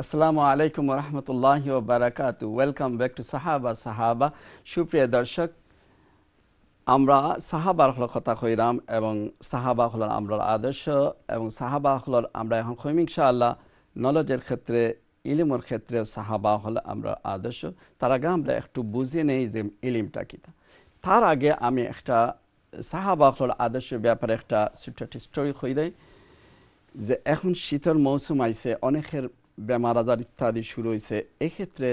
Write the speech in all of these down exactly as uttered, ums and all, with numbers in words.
Assalamu alaikum wa rahmatullahi wa barakatuh. Welcome back to Sahabah Sahabah. সুপ্রিয় দর্শক, আমরা সাহাবার হল কথা কইরাম এবং সাহাবা হল আমরার আদর্শ এবং সাহাবা হল আমরা এখন কইম ইনশাআল্লাহ নলেজের ক্ষেত্রে ইলমের ক্ষেত্রে সাহাবা হল আমরা আদর্শ। তার আগে আমরা একটু বুঝে নেই যে ইলমটা কি। তার আগে আমি একটা সাহাবা হল আদর্শের ব্যাপারে একটা ছোট্ট স্টোরি কই দেই যে এখন শীতের মৌসুম আইছে, অনেকের বেমার আজার ইত্যাদি শুরু হয়েছে। এক্ষেত্রে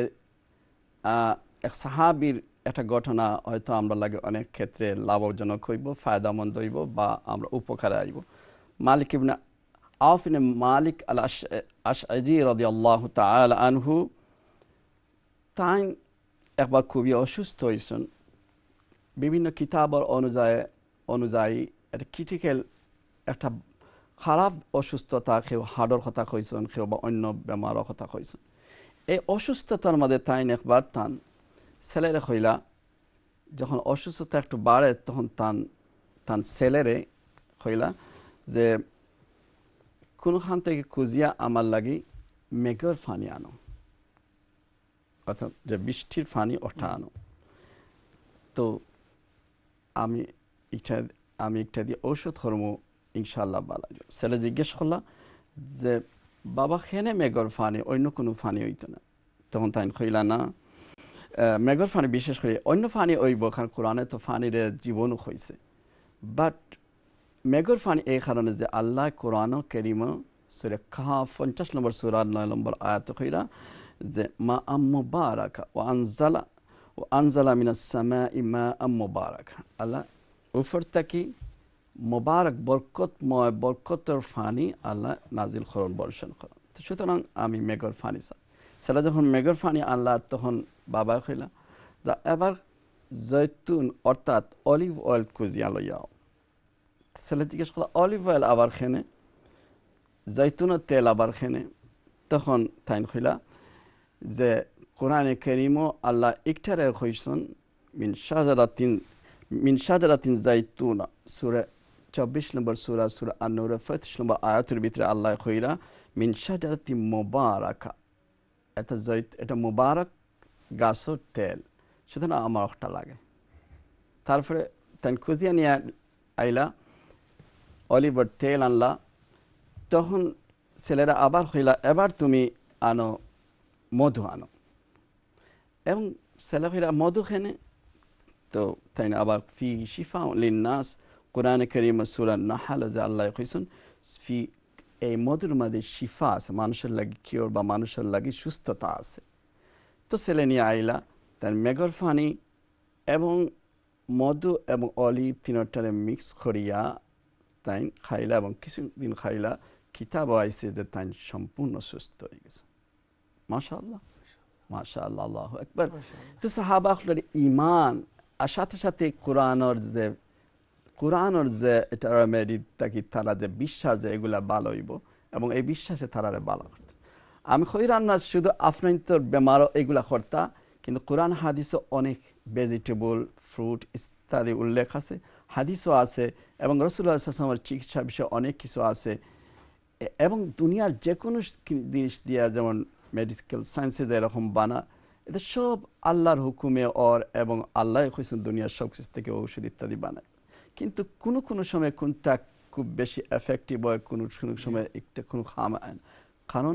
এক সাহাবির একটা ঘটনা হয়তো আমরা লাগে অনেক ক্ষেত্রে লাভজনক হইব, ফায়দামন্দ হইব বা আমরা উপকারে আইব। মালিক ইবনে আওফ ইবনে মালিক আল আশআরি রাদিয়াল্লাহু তাআলা আনহু তাই একবার খুবই অসুস্থ হয়েছেন। বিভিন্ন কিতাবের অনুযায়ী অনুযায়ী একটা ক্রিটিক্যাল একটা খারাপ অসুস্থতা, কেউ হার্টের কথা কইছেন, কেউ বা অন্য বেমারের কথা কইছেন। এই অসুস্থতার মধ্যে তাই একবার তান ছেলেরে কইলা, যখন অসুস্থতা একটু বাড়ে তখন তান তান ছেলেরে কইলা যে কোনখান থেকে খুঁজিয়া আমার লাগি মেঘের ফানি আনো, অর্থাৎ যে বৃষ্টির ফানি ওঠা আনো। তো আমি একটা আমি একটা দিয়ে ঔষধ কর্ম ইনশাআল্লাহ ভালো। ছেলে জিজ্ঞেস করলা যে বাবা খেনে মেঘর ফানি, অন্য কোনো ফানি হইতো না? তখন তাই কইলা না, মেঘর ফানি বিশেষ করে অন্য ফানি হইব, কারণ কোরআনে তো ফানির জীবনও হয়েছে। বাট মেঘর ফানি এই কারণে যে আল্লাহ কোরআন কারীম সূরা কাহফ পঞ্চাশ নম্বর সূরা নয় নম্বর আয়াত কইলা যে মা আম মুবারাকা ওয়া আনজালা ওয়া আনজালা মিনাস সামাই মা আম মুবারাকা, আল্লাহ উপর থেকে মোবারক বরকতময় বরকতের ফানি আল্লাহ নাজিল করুন, বর্ষণ করুন। তো সুতরাং আমি মেঘর ফানি চাই। সেটা যখন মেঘর ফানি আনলা তখন বাবা কইলা যা এবার জৈতুন অর্থাৎ অলিভ অয়েল খুঁজিয়া লইয়াও। ছেলে জিজ্ঞেস করলো অলিভ অয়েল আবার খেনে, জৈতুনের তেল আবার খেনে। তখন তাই কইলা যে কোরআনে কারীমও আল্লাহ একটারে কইছেন মিন শাজারাতিন মিন শাজারাতিন জাইতুনা, সূরা চব্বিশ নম্বর সূরা সূরা আন-নূর পঁয়ত্রিশ নম্বর আয়াতের ভিতরে আল্লাহ কইলা মিন শাজারাতিন মুবারাকা, এটা জৈত এটা মুবারক গাছের তেল, সুতরাং আমার একটা লাগে। তারপরে তাই খুঁজিয়া নিয়ে আইলা অলিভের তেল আনলা। তখন ছেলেরা আবার কইলা এবার তুমি আনো মধু আনো, এবং ছেলে কইলা মধু খেনে। তো তাই আবার ফি শিফা লিন্নাস, কোরআনে কারীম সূরা নাহল যে আল্লাহ কইছেন ফি এই মধুর মধ্যে শিফা আছে, মানুষের লাগি কিওর বা মানুষের লাগি সুস্থতা আছে। তো ছেলে নিয়ে আইলা তার মেঘর ফানি এবং মধু এবং অলিভ তিনটারে মিক্স করিয়া তাই খাইলা এবং কিছুদিন খাইলা কিতাব আইছে যে তাই সম্পূর্ণ সুস্থ হয়ে গেছে। মাশাআল্লাহ মাশাআল্লাহ, আল্লাহু আকবার। তো সাহাবাদের ঈমান আর সাথে সাথে কোরআনের যে কোরআনের যে এটা রেমেডি থাকি তারা যে বিশ্বাস যে এগুলা ভালো হইব এবং এই বিশ্বাসে তারা ভালো করত। আমি কইরাম না শুধু আপনার বেমারও এগুলা করতা, কিন্তু কোরআন হাদিসও অনেক ভেজিটেবল ফ্রুট ইত্যাদি উল্লেখ আছে, হাদিসও আছে এবং রাসূলুল্লাহ সাল্লাল্লাহু আলাইহি ওয়াসাল্লামের চিকিৎসা বিষয়ে অনেক কিছু আছে। এবং দুনিয়ার যে কোনো জিনিস দিয়া যেমন মেডিকেল সায়েন্সে যেরকম বানা, এটা সব আল্লাহর হুকুমে ওর এবং আল্লাহ কইছেন দুনিয়ার সব কিছু থেকে ঔষধ ইত্যাদি বানায়। কিন্তু কোনো কোনো সময় কোনটা খুব বেশি এফেক্টিভ হয়, কোনো কোনো সময় একটা কোনো খাম, কারণ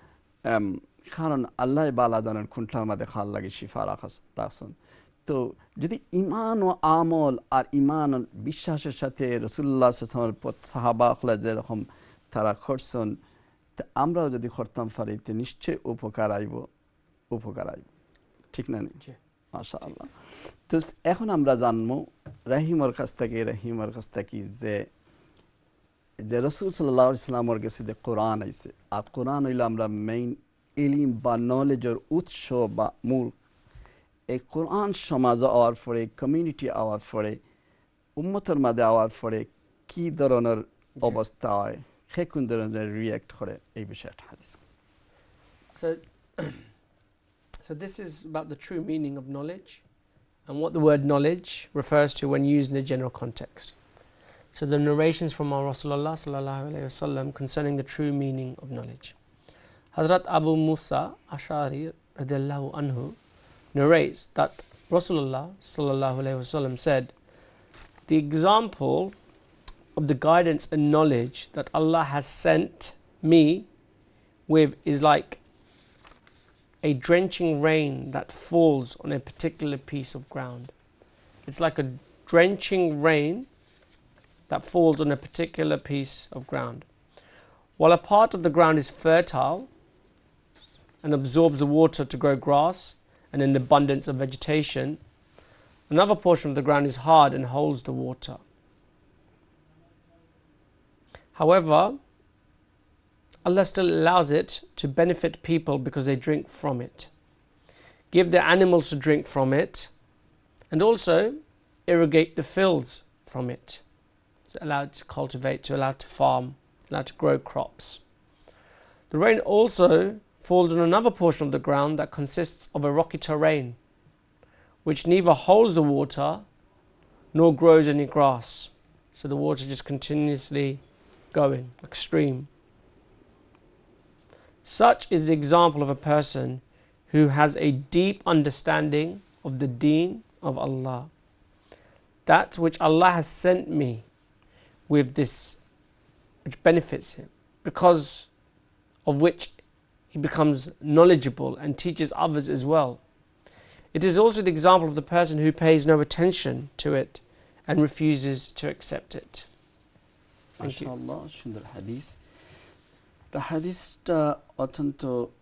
কারণ আল্লাহ বালা জানেন কোনটার মধ্যে খাল লাগে শিফা রাখা রাখছেন। তো যদি ইমান ও আমল আর ইমান বিশ্বাসের সাথে রাসূলুল্লাহ সাল্লাল্লাহু আলাইহি ওয়াসাল্লামের সাহাবারা যেরকম তারা করছেন, তা আমরাও যদি করতাম পারি তো নিশ্চয়ই উপকার আইব উপকার আইব ঠিক না? মাশাআল্লাহ। তো এখন আমরা জানবো রহিমের কাছ থেকে রহিমের কাছ থেকে যে যে রাসূল সাল্লাল্লাহু আলাইহি ওয়াসাল্লামের কাছে যে কোরআন আইছে, আর কোরআন হইল আমরা মেইন ইলম বা নলেজের উৎস বা মূল। এই কোরআন সমাজে আওয়ার পরে, কমিউনিটি আওয়ার পরে, উম্মতের মাঝে আওয়ার পরে কি ধরনের অবস্থা হয়, সে কোন ধরনের রিয়াক্ট করে, এই বিষয়টা হাদিস। So So this is about the true meaning of knowledge and what the word knowledge refers to when used in a general context. So the narrations from our Rasulullah sallallahu alaihi wasallam concerning the true meaning of knowledge. Hazrat Abu Musa Ash'ari radiallahu anhu narrates that Rasulullah sallallahu alaihi wasallam said, the example of the guidance and knowledge that Allah has sent me with is like a drenching rain that falls on a particular piece of ground. It's like a drenching rain that falls on a particular piece of ground. While a part of the ground is fertile and absorbs the water to grow grass and an abundance of vegetation, another portion of the ground is hard and holds the water. However, Allah still allows it to benefit people because they drink from it, give their animals to drink from it, and also irrigate the fields from it, to allow it to cultivate, to allow it to farm, allow it to grow crops. The rain also falls on another portion of the ground that consists of a rocky terrain, which neither holds the water nor grows any grass. So the water just continuously going, like a stream. Such is the example of a person who has a deep understanding of the deen of Allah. That which Allah has sent me with this, which benefits him, because of which he becomes knowledgeable and teaches others as well. It is also the example of the person who pays no attention to it and refuses to accept it. Thank you. MashaAllah, সুন্দর হাদিস। তা হাদিসটা অত্যন্ত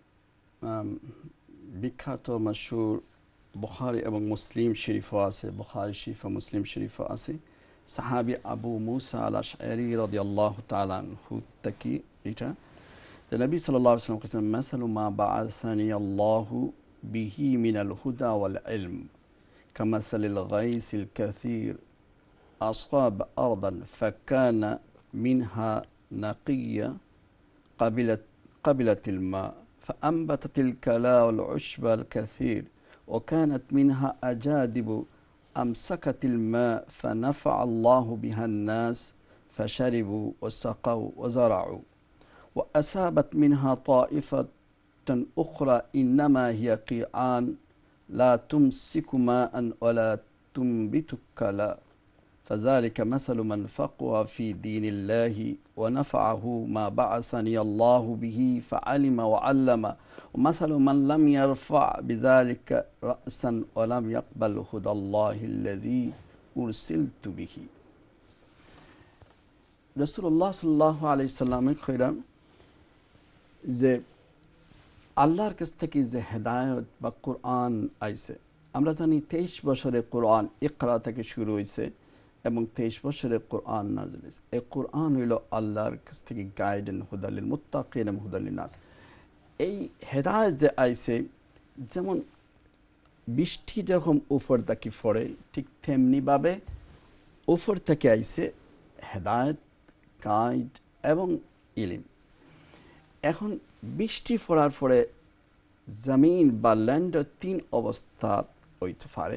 বিখ্যাত, মাশহুর, বুখারী এবং মুসলিম শরীফও আছে, বুখারী শরীফ ও মুসলিম শরীফও আছে। সাহাবী আবু মুসা আল-আশআরী রাদিয়াল্লাহু তাআলা আনহু থেকে এটা, যে নবী সাল্লাল্লাহু আলাইহি ওয়াসাল্লাম বলেছেন, মাসালু মা বাআসানি আল্লাহু বিহি মিনাল হুদা ওয়াল ইলম কামাসালিল গাইসিল কাসীর আসাব আরদান ফাকানা মিনহা নাকিয়া قبلت قبلت الماء فأنبتت الكلا والعشب الكثير وكانت منها أجادب أمسكت الماء فنفع الله بها الناس فشربوا وسقوا وزرعوا وأصابت منها طائفة أخرى إنما هي قيعان لا تمسك ماء ولا تنبت كلا فذلك مثل من فقه في دين الله ونفعه ما بعثني الله به فعلم وعلم ومثل من لم يرفع بذلك رأسا ولم يقبل هدى الله الذي أرسلت به. রাসূলুল্লাহ সাল্লাল্লাহু আলাইহি সাল্লামের খৈরাম যে আল্লাহর কাছ থেকে যে হেদায়েত বা কোরআন আইছে, আমরা জানি তেইশ বছরে কোরআন ইকরা থেকে শুরু হয়েছে এবং তেইশ বছরে কোরআন নাযিল হয়েছে। এই কোরআন হইল আল্লাহর কাছ থেকে গাইডেন হুদালিল মুত্তাকিন এবং হুদালিন নাস। এই হেদায়েত যে আইছে, যেমন বৃষ্টি যখন উপর থেকে পড়ে ঠিক তেমনিভাবে উপর থেকে আইছে হেদায়েত, গাইড এবং ইলম। এখন বৃষ্টি পড়ার পরে জমিন বা ল্যান্ডের তিন অবস্থা হইতে পারে।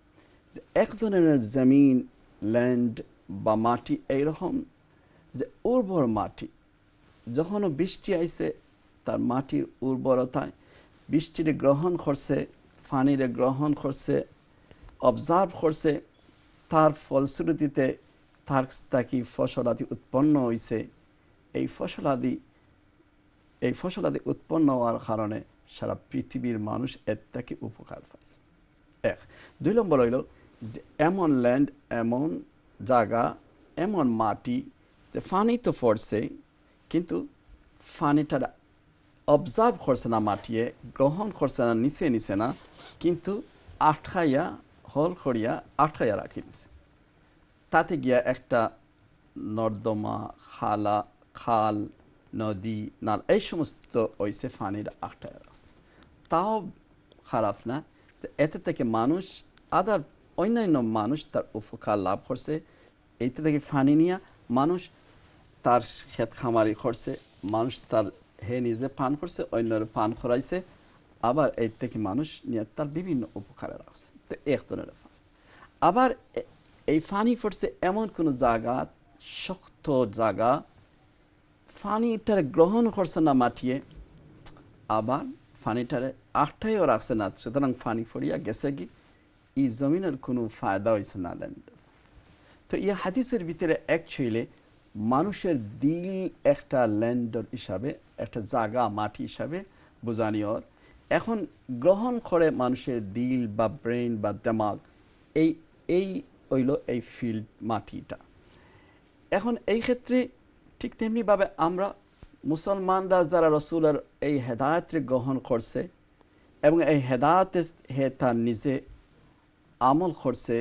এক ধরনের জমিন, ল্যান্ড বা মাটি এইরকম যে উর্বর মাটি, যখন বৃষ্টি আইছে তার মাটির উর্বরতায় বৃষ্টির গ্রহণ করছে, পানিরে গ্রহণ করছে, অবজার্ভ করছে, তার ফলশ্রুতিতে তার থেকে ফসলাদি উৎপন্ন হয়েছে। এই ফসলাদি এই ফসলাদি উৎপন্ন হওয়ার কারণে সারা পৃথিবীর মানুষ এর থেকে উপকার পাইছে। এক। দুই নম্বর হইল যে এমন ল্যান্ড, এমন জায়গা, এমন মাটি যে পানি তো পড়ছে কিন্তু পানিটা অবজার্ভ করছে না, মাটিয়ে গ্রহণ করছে না, নিচে নিচে না, কিন্তু আটকাইয়া হল করিয়া আটকাইয়া রাখি দিছে। তাতে গিয়া একটা নর্দমা, খালা, খাল, নদী, নাল এই সমস্ত হইছে পানির আটকাইয়া রাখছে। তাও খারাপ না, যে এতে থেকে মানুষ, আদার অন্যান্য মানুষ তার উপকার লাভ করছে। এইতে থেকে পানি নিয়ে মানুষ তার ক্ষেত খামারি করছে, মানুষ তার হে নিজে পান করছে, অন্যের পান করাইছে, আবার এই থেকে মানুষ নিয়ে তার বিভিন্ন উপকারে রাখছে। তো এক ধরনের পানি। আবার এই পানি পড়ছে এমন কোনো জায়গা, শক্ত জায়গা, পানিটার গ্রহণ করছে না মাটিয়ে, আবার ফানিটারে আটটাইও রাখছে না, সুতরাং ফানি ফরিয়া গেছে কি এই জমিনের কোনো ফায়দা হয়েছে না ল্যান্ড। তো এই হাদিসের ভিতরে অ্যাকচুয়ালি মানুষের দিল একটা ল্যান্ডর হিসাবে, একটা জায়গা মাটি হিসাবে বোঝানিওর। এখন গ্রহণ করে মানুষের দিল বা ব্রেন বা দিমাগ, এই এই হইল এই ফিল্ড মাটিটা। এখন এই ক্ষেত্রে ঠিক তেমনিভাবে আমরা মুসলমানরা যারা রসুলের এই হেদায়েতকে গ্রহণ করছে এবং এই হেদায়েতে হে তার নিজে আমল করছে,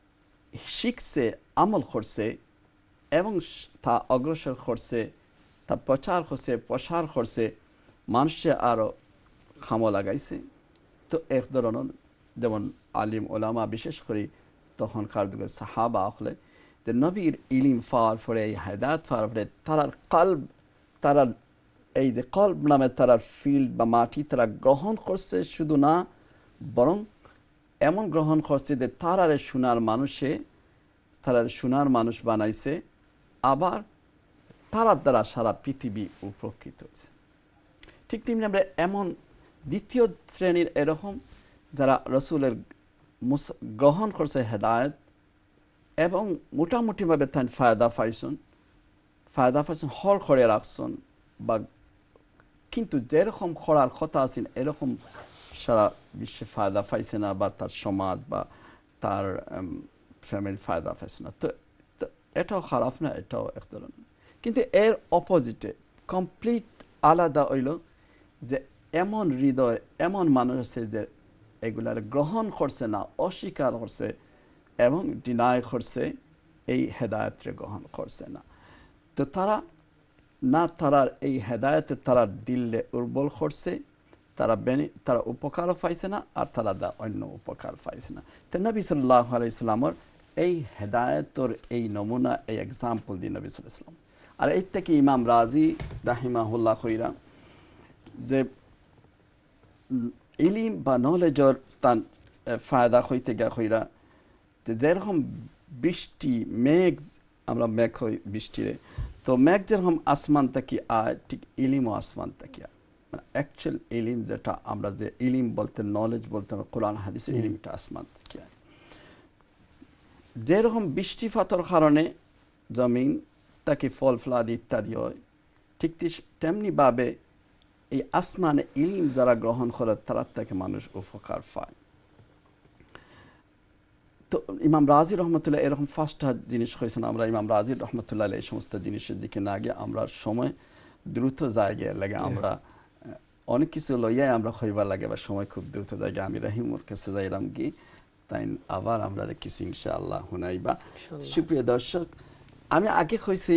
শিখছে, আমল করছে এবং তা অগ্রসর করছে, তা প্রচার করছে, প্রসার করছে, মানুষে আরও খামো লাগাইছে। তো এক ধরনের যেমন আলিম ওলামা বিশেষ করে তখনকার যুগে সাহাবা হলে যে নবীর ইলিম পাওয়ার পরে, এই হেদায়েত পাওয়ার পরে তারার কলব, তারার এই যে কলব নামে তারার ফিল্ড বা মাটি তারা গ্রহণ করছে, শুধু না বরং এমন গ্রহণ করছে যে তারারে সোনার মানুষে তারার সোনার মানুষ বানাইছে, আবার তারার দ্বারা সারা পৃথিবী উপকৃত হয়েছে। ঠিক তেমনি আমরা এমন দ্বিতীয় শ্রেণীর এরকম যারা রসুলের গ্রহণ করছে হেদায়েত এবং মোটামুটিভাবে তাই ফায়দা পাইছেন, ফায়দা পাইছেন হল করে রাখছেন, বা কিন্তু যেরকম করার কথা আছেন এরকম সারা বিশ্বে ফায়দা পাইছে না, বা তার সমাজ বা তার ফ্যামিলি ফায়দা পাইছে না। তো এটাও খারাপ না, এটাও এক ধরনের। কিন্তু এর অপোজিটে কমপ্লিট আলাদা হইল যে এমন হৃদয়, এমন মানুষ আছে যে এগুলার গ্রহণ করছে না, অস্বীকার করছে এবং ডিনায় করছে, এই হেদায়েতকে গ্রহণ করছে না। তো তারা না তারার এই হেদায়েতে তারা দিলে উর্বল করছে, তারা বেনি তারা উপকারও পাইছে না, আর তারা দা অন্য উপকার পাইছে না। তো নবী সাল্লাল্লাহু আলাইহি সাল্লামের এই হেদায়েতর এই নমুনা, এই এক্সাম্পল দিয়ে নবী সাল্লাল্লাহু আলাইহি সাল্লাম। আর এই থেকে ইমাম রাজি রাহিমাহুল্লাহ কইরা যে ইলিম বা নলেজর তার ফায়দা হইতে গা কইরা যে যেরকম বৃষ্টি মেঘ, আমরা মেঘ হই বৃষ্টিরে, তো মেঘ যেরকম আসমান থেকে আয়, ঠিক ইলিমও আসমান থেকে আয়। মানে অ্যাকচুয়াল ইলিম যেটা আমরা যে ইলিম বলতে, নলেজ বলতে কোরআন হাদিসের ইলিমটা আসমান থেকে আয়। যেরকম বৃষ্টিপাতর কারণে জমিন তাকে ফল ফলাদি ইত্যাদি হয়, ঠিক তেমনিভাবে এই আসমানে ইলিম যারা গ্রহণ করে তারা থেকে মানুষ উপকার পায়। তো ইমাম রাজি রহমতুল্লাহ এরকম ফার্স্টটা জিনিস হয়েছেন। আমরা ইমাম রাজি রহমতুল্লাহ এই সমস্ত জিনিসের দিকে না গিয়ে আমরা সময় দ্রুত জায়গায় লাগে, আমরা অনেক কিছু লইয়াই আমরা হইবার লাগে, বা সময় খুব দ্রুত জায়গায় আমি রাহিমুর কাছে যাইলাম কি তাই আবার আমরা কিছু ইনশাআল্লাহ হুনাইবা। সুপ্রিয় দর্শক, আমি আগে কইছি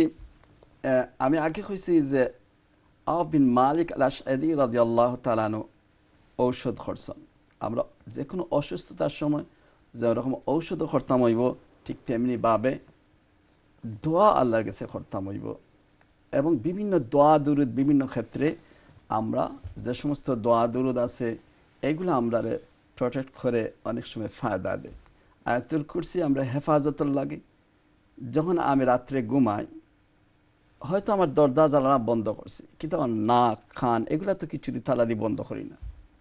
আমি আগে কইছি যে আওফ বিন মালিক আল আশআরি রাদিয়াল্লাহু তাআলা আনহু ঔষধ করছেন। আমরা যে কোনো অসুস্থতার সময় যেরকম ঔষধ করতাম হইব, ঠিক তেমনিভাবে দোয়া আল্লাহর কাছে করতাম হইব। এবং বিভিন্ন দোয়া দুরুদ বিভিন্ন ক্ষেত্রে আমরা যে সমস্ত দোয়া দুরুদ আছে এগুলো আমরা প্রোটেক্ট করে অনেক সময় ফায়দা দেয়। আয়াতুল কুরসি আমরা হেফাজতের লাগে। যখন আমি রাত্রে ঘুমাই, হয়তো আমার দরজা জানালা বন্ধ করছি, কিন্তু আমার নাক কান এগুলা তো কিছুদিন তালা দিয়ে বন্ধ করি না,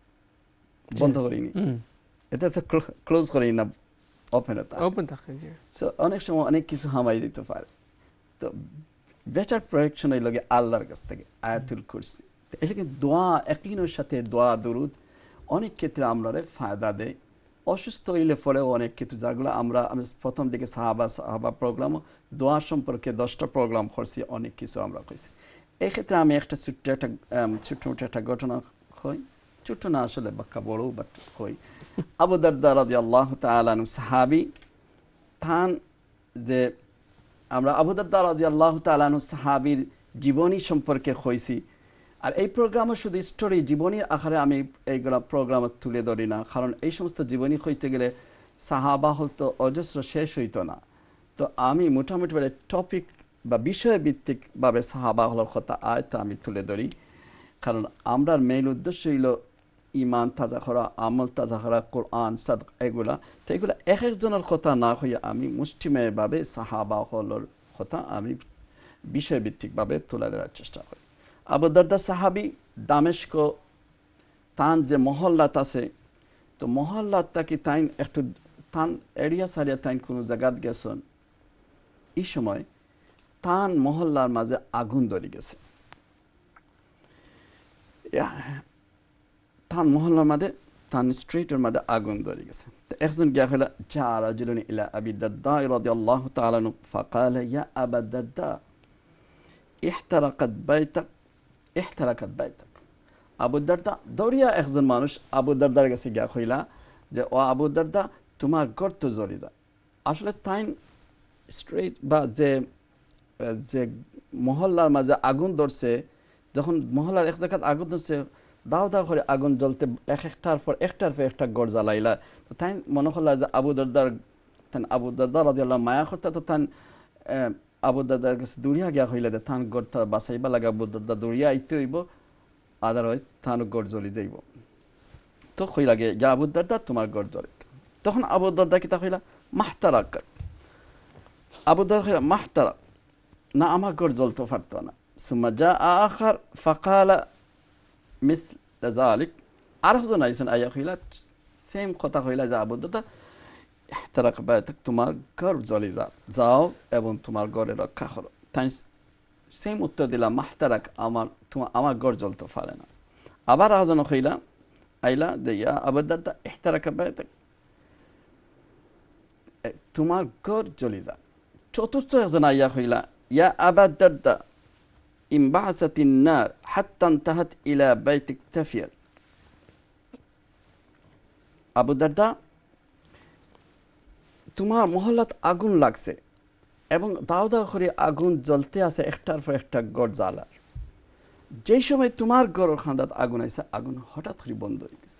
বন্ধ করিনি, এটা তো ক্লোজ করি না, ওপেন থাকে। সো অনেক সময় অনেক কিছু হামাই দিতে পারে। তো বেটার প্রোটেকশন এই লাগে আল্লাহর কাছ থেকে আয়াতুল কুরসি। এটাকে দোয়া একদিনের সাথে দোয়া দরুদ অনেক ক্ষেত্রে আমরা ফায়দা দেয়। অসুস্থ হইলে পরেও অনেক ক্ষেত্রে যেগুলো আমরা আমি প্রথম দিকে সাহাবা সাহাবা প্রোগ্রাম দোয়া সম্পর্কে দশটা প্রোগ্রাম করছি, অনেক কিছু আমরা কইছি। এক্ষেত্রে আমি একটা ছোট্ট একটা ছোট্ট মোটো একটা ঘটনা কই, ছোট্ট না আসলে বাক্কা বড়, বাট কই। আবু দারদা রাদিয়াল্লাহু তাআলা আনহু সাহাবী, তান যে আমরা আবু দারদা রাদিয়াল্লাহু তাআলা আনহু সাহাবীর জীবনী সম্পর্কে কইছি। আর এই প্রোগ্রামে শুধু স্টোরি জীবনীর আকারে আমি এইগুলো প্রোগ্রামে তুলে ধরি না, কারণ এই সমস্ত জীবনী হইতে গেলে সাহাবা হয়তো অজস্র শেষ হইতো না। তো আমি মোটামুটিভাবে টপিক বা বিষয়ভিত্তিকভাবে সাহাবা হলার কথা আয়তা আমি তুলে ধরি, কারণ আমরা মেইন উদ্দেশ্য হইল ইমান তাজা করা, আমল তাজা করা, কোরআন সাদক এগুলা। তো এগুলো এক একজনের কথা না হইয়া আমি মুষ্টিমেয়ভাবে সাহাবা হলার কথা আমি বিষয়ভিত্তিকভাবে তুলে ধরার চেষ্টা করি। আবু দারদা সাহাবী দামেস্ক তান যে মহল্লাত আছে তো মহল্লাতটা কি তাই একটু তান এরিয়া সারিয়া তাই কোনো জায়গাত গেছেন এই সময় তান মহল্লার মাঝে আগুন ধরে গেছে তান মহল্লার মাঝে তান স্ট্রিটের মধ্যে আগুন ধরে গেছে তো একজন গিয়া হইলা যা রাজুলুন ইলা আবি দারদা রাদিয়াল্লাহু তাআলা আনহু ফাকালা ইয়া আবা দারদা ইহতারাকাত বাইতাক ইহতারাকাত বাইতাক আবু দারদা দৌড়িয়া একজন মানুষ আবু দারদার কাছে গিয়া হইলা যে ও আবু দারদা তোমার ঘর তো জ্বলে যায় আসলে তাই স্ট্রিট বা যে যে মহল্লার মাঝে আগুন ধরছে যখন মহল্লার এক জায়গায় আগুন ধরছে দাও দাও করে আগুন জ্বলতে এক একটার পর একটার পর একটা গড় জ্বালাইলা তো তাই মনে হল যে আবু দারদার তান আবু দারদা রাদিয়াল্লাহু মায়া করতে তো তান আবু দারদার কাছে দৌড়িয়া গিয়া হইলে যে তান গড়টা বাঁচাইবা লাগে আবু দারদা দৌড়িয়া আইতে হইব আদারওয়াইজ তান গড় জ্বলি যাইব তো হই লাগে যা আবু দারদা তোমার গড় জ্বলে তখন আবু দারদা কি তা হইলা মাহতারাক আবু দারদা হইলা মাহতারাক না আমার গড় জ্বলতে পারতো না সুম্মা জা আখার ফাকালা মিসল যালিক আরেকজন আইছেন আইয়া হইলা সেম কথা হইলা যে আবু দারদা ইহতারাক বাইতাক তোমার ঘর জ্বলে যা যাও এবং তোমার ঘরে রক্ষা করো তাই সেম উত্তর দিলাম মাহতারাক আমার তোমার আমার ঘর জ্বলতে পারে না আবার আরেকজন হইলা আইলা যে ইয়া আবু দারদা ইহতারাক বাইতাক তোমার ঘর জ্বলে যা চতুর্থ একজন আইয়া হইলা ইয়া আবা দারদা ইনবাসাতিন নার হাত্তা ইনতাহাত ইলা বাইতিক তাফিয়াত আবু দারদা তোমার মহল্লাত আগুন লাগছে এবং দাও দাও করে আগুন জ্বলতে আছে একটার পর একটা গড় জ্বালার যেই সময় তোমার গড়ের খান্দাত আগুন আইছে আগুন হঠাৎ করে বন্ধ হয়ে গেছে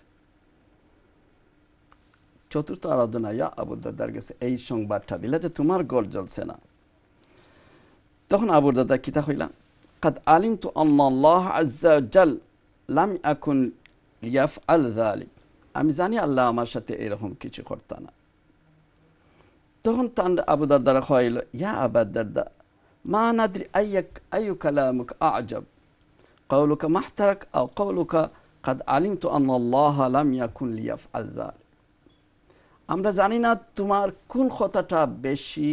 চতুর্থ আরাধনা ইয়া আবু দারদার গেছে এই সংবাদটা দিলা যে তোমার গড় জ্বলছে না তখন আবু দারদা কিতা হইলা قد علمت أن الله عز وجل لم أكن يفعل ذلك আমি জানি আল্লাহ আমার সাথে এরকম কিছু করতে না তখন তান আবু দারদা কইল ইয়া আবু দারদা মা নাদরি আইয়াক আইয়ু কালামুক আ'জাব قولك محترق أو قولك قد علمت أن الله لم يكن ليفعل ذلك আমরা জানি না তোমার কোন কথাটা বেশি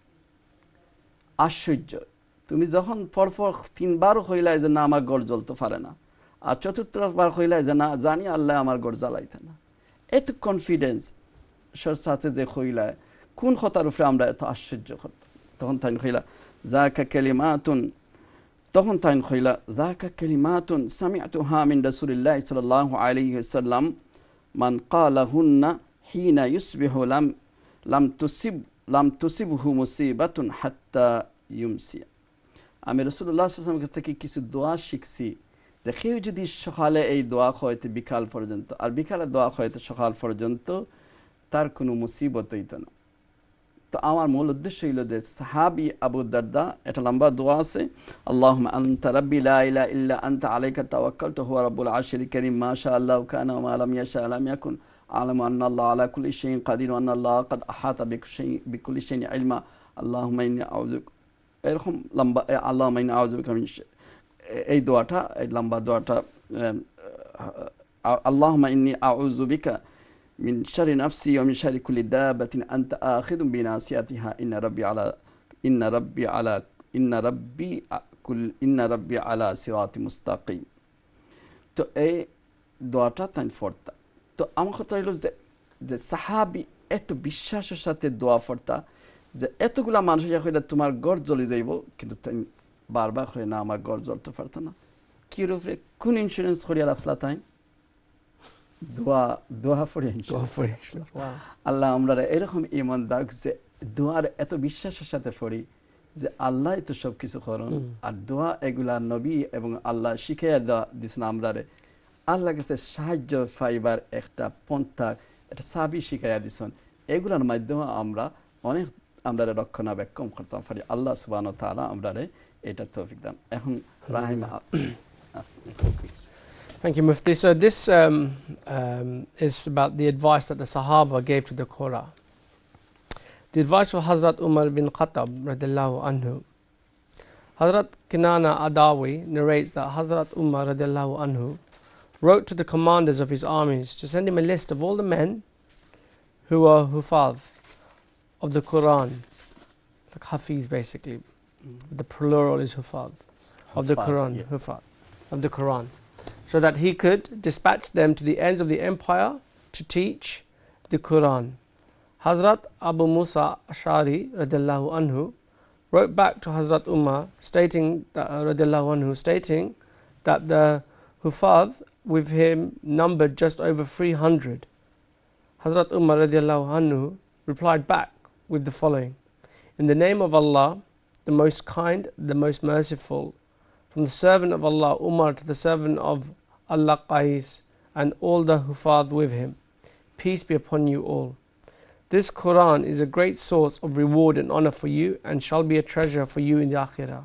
আশ্চর্য তুমি যখন পরপর তিনবার হইলাই যে না আমার গড় জ্বলতে পারে না আর চতুর্থবার হইলাই যে না জানি আল্লাহ আমার গড় জ্বালাইতে না এত কনফিডেন্স সাথে যে হইলায় কোন কথার উপরে আমরা এত আশ্চর্য করতাম তখন তাই হইলা যাকা কালিমাতুন তখন তাই হইলা যাকা কালিমাতুন সামি'তুহা মিন রাসূলিল্লাহ সাল্লাল্লাহু আলাইহি ওয়াসাল্লাম মান ক্বালাহুন্না হিনা ইউসবিহু লাম লাম তুসিব লাম তুসিবহু মুসিবাতুন হাত্তা ইউমসি আমি রাসূলুল্লাহ সাল্লাল্লাহু আলাইহি ওয়াসাল্লামের কাছ থেকে কিছু দোয়া শিখছি যে কেউ যদি সকালে এই দোয়া হয়তো বিকাল পর্যন্ত আর বিকালে দোয়া হয়তো সকাল পর্যন্ত তার কোনো মুসিবত হইতো না তো আমার মূল উদ্দেশ্য হইল যে সাহাবী আবু দারদা এটা লম্বা দোয়া আছে আল্লাহুম্মা আনতা রাব্বি লা ইলাহা ইল্লা আনতা আলাইকা তাওয়াক্কালতু হুয়া রাব্বুল আরশিল কারীম মা শা আল্লাহু কানা ওয়া মা লাম ইয়াশা লাম ইয়াকুন আ'লামু আন্না আল্লাহ আলা কুল্লি শাইইন কাদির ওয়া আন্না আল্লাহ ক্বাদ আহাতা বিকুল্লি শাইইন ইলমা আল্লাহুম্মা ইন্নী আউযু এরকম লম্বা আল্লাহুম্মা ইন্নী আউযু বিকা মিন এই দোয়াটা এই লম্বা দোয়াটা আল্লাহুম্মা ইন্নী আউযু বিকা من شر نفسي ومن شر كل دابة أنت آخذ بناصيتها إن ربي على إن ربي على إن ربي كل إن ربي على صراط مستقيم তো এই দোয়াটা তাই পড়তা তো আমার কথা হইল যে যে সাহাবী এত বিশ্বাসের সাথে দোয়া পড়তা যে এতগুলা মানুষ হইলে তোমার গড় জ্বলে যাইব কিন্তু তাই বারবার করে না আমার গড় জ্বলতে পারতো না কি রূপে কোন ইন্স্যুরেন্স করিয়া রাখলা তাই দোয়া দোয়া পড়ে আল্লাহ আমরা এরকম ইমান দাগ যে দোয়ার এত বিশ্বাসের সাথে পড়ি যে আল্লাহ তো সব কিছু করুন আর দোয়া এগুলা নবী এবং আল্লাহ শিখাইয়া দেওয়া দিচ্ছেন আমরা আল্লাহ কাছে সাহায্য পাইবার একটা পন্থা একটা সাবি শিখাইয়া দিচ্ছেন এগুলার মাধ্যমে আমরা অনেক আমরা রক্ষণাবেক্ষণ করতে পারি আল্লাহ সুবহানাহু ওয়া তাআলা আমরা এটা তৌফিক দান এখন রাহিম Thank you, Mufti. So this um, um, is about the advice that the Sahabah gave to the Qur'an. The advice of Hazrat Umar bin Khattab radiallahu anhu. Hazrat Kinana Adawi narrates that Hazrat Umar radiallahu anhu wrote to the commanders of his armies to send him a list of all the men who are hufaz of the Quran, like hafiz basically. Mm. The plural is hufaz of the Quran, yeah. hufaz of the Quran, so that he could dispatch them to the ends of the empire to teach the Quran. Hazrat Abu Musa Ash'ari radiallahu anhu wrote back to Hazrat Umar stating that, uh, radiallahu anhu, stating that the hufaz with him numbered just over three hundred. Hazrat Umar radiallahu anhu replied back with the following: in the name of Allah, the most kind, the most merciful, from the servant of Allah Umar to the servant of Allah Qais and all the hufaz with him, peace be upon you all. This Quran is a great source of reward and honor for you and shall be a treasure for you in the Akhirah.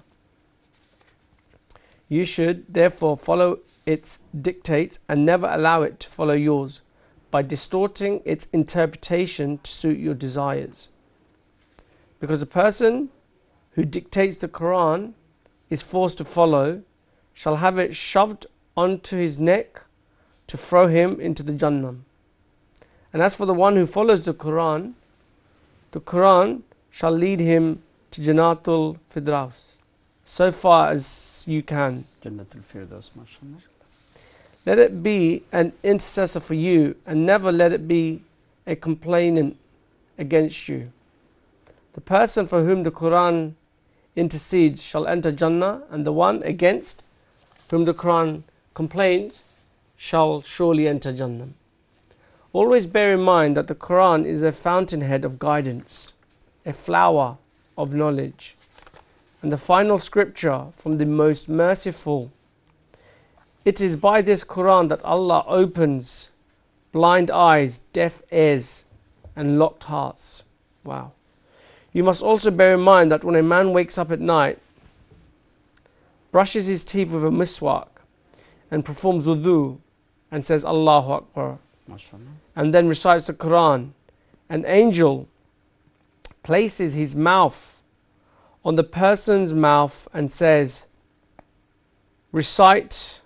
You should therefore follow its dictates and never allow it to follow yours by distorting its interpretation to suit your desires. Because the person who dictates the Quran is forced to follow shall have it shoved onto his neck to throw him into the Jannah. And as for the one who follows the Quran, the Quran shall lead him to Jannatul Firdaus, so far as you can. Jannatul Firdaus, mashallah. Let it be an intercessor for you and never let it be a complainant against you. The person for whom the Quran intercedes shall enter Jannah, and the one against whom the Quran complains shall surely enter Jannah. Always bear in mind that the Quran is a fountainhead of guidance, a flower of knowledge, and the final scripture from the most merciful. It is by this Quran that Allah opens blind eyes, deaf ears, and locked hearts. Wow. You must also bear in mind that when a man wakes up at night, brushes his teeth with a miswak, and performs wudu, and says Allahu Akbar, and then recites the Quran, an angel places his mouth on the person's mouth and says, recite,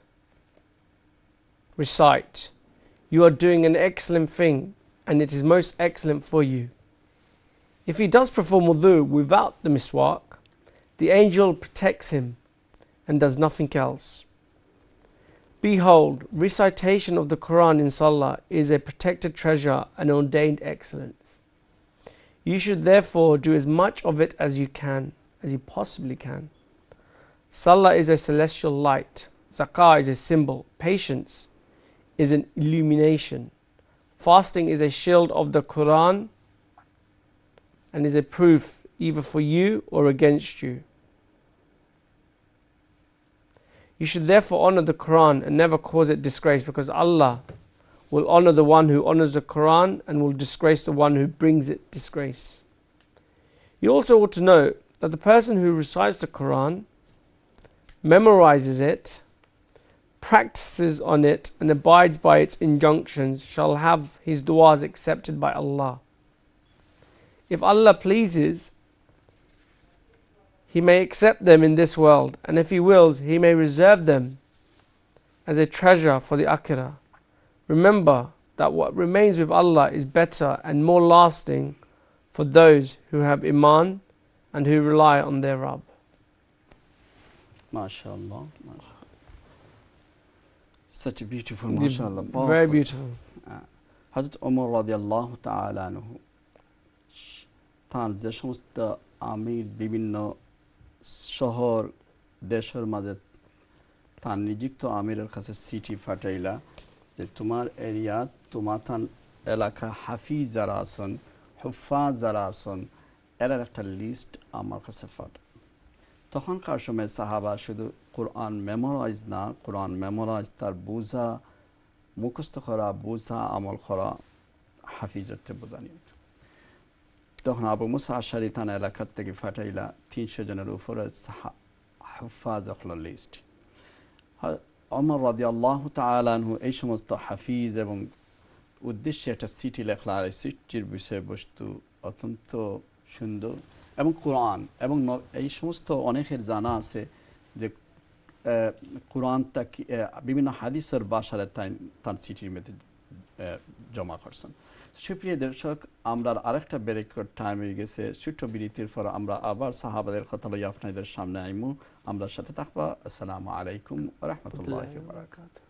recite. You are doing an excellent thing, and it is most excellent for you. If he does perform wudu without the miswak, the angel protects him and does nothing else. Behold, recitation of the Quran in Salah is a protected treasure and ordained excellence. You should therefore do as much of it as you can, as you possibly can. Salah is a celestial light. Zakah is a symbol. Patience is an illumination. Fasting is a shield of the Quran and is a proof either for you or against you. You should therefore honor the Quran and never cause it disgrace, because Allah will honor the one who honors the Quran and will disgrace the one who brings it disgrace. You also ought to know that the person who recites the Quran, memorizes it, practices on it, and abides by its injunctions shall have his du'as accepted by Allah. If Allah pleases, He may accept them in this world, and if He wills, He may reserve them as a treasure for the Akhirah. Remember that what remains with Allah is better and more lasting for those who have Iman and who rely on their Rabb. MashaAllah. MashaAllah. Such a beautiful, MashaAllah. Powerful. Very beautiful. Hazrat Umar radiallahu ta'ala anhu, তাঁর যে সমস্ত আমির বিভিন্ন শহর দেশের মাঝে তাঁর নিযুক্ত আমিরের কাছে চিঠি ফাটাইলা যে তোমার এরিয়া তোমার তার এলাকা হাফিজ যারা আছেন, হুফাজ যারা আছেন, এরার একটা লিস্ট আমার কাছে ফাটা। তখনকার সময় সাহাবা শুধু কোরআন মেমোরাইজ না, কোরআন মেমোরাইজ তার বোঝা, মুখস্থ করা, বোঝা, আমল করা, হাফিজতে বোঝা নিয়ে। তখন আবু মুসা আশারি থানা এলাকার থেকে ফাটাইলা তিনশো জনের উপরে হুফাজ অখলার লিস্ট। ওমর রাদিয়াল্লাহু তাআলা আনহু এই সমস্ত হাফিজ এবং উদ্দেশ্যে একটা চিঠি লেখলা। আর এই চিঠির বিষয়বস্তু অত্যন্ত সুন্দর এবং কোরআন এবং এই সমস্ত অনেকের জানা আছে যে কোরআনটা বিভিন্ন হাদিসের বাসারে তাই তার চিঠির মধ্যে জমা করছেন। সুপ্রিয় দর্শক, আমরা আরেকটা ব্রেকের টাইম হয়ে গেছে। ছোট্ট বিরতির পর আমরা আবার সাহাবাদের কথা লই আপনাদের সামনে আইমু। আমরা সাথে থাকবো। আসসালামু আলাইকুম ওয়া রাহমাতুল্লাহি ওয়া বারাকাতুহু।